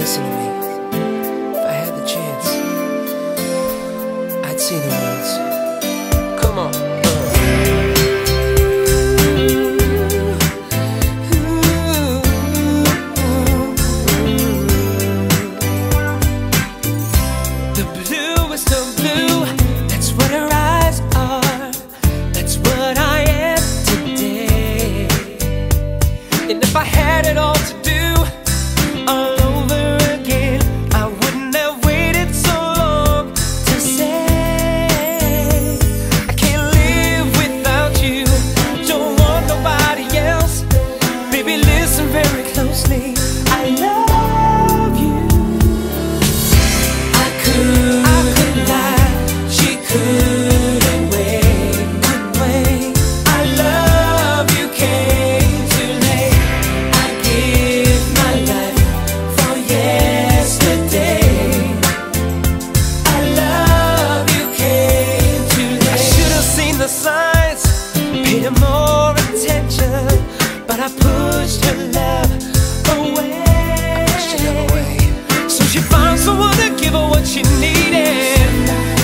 Listen to me. If I had the chance, I'd say the words. Come on. The bluest of blue, that's what her eyes are. That's what I am today. And if I had it all to do all over again, I wouldn't have waited so long to say I can't live without you, don't want nobody else. Baby, listen very closely, I love you. I could lie, she couldn't wait. I love you came too late. I give my life for yesterday. I love you came too late. I should have seen the signs, paid her more attention, but I pushed her love away. So she found someone to give her what she needed.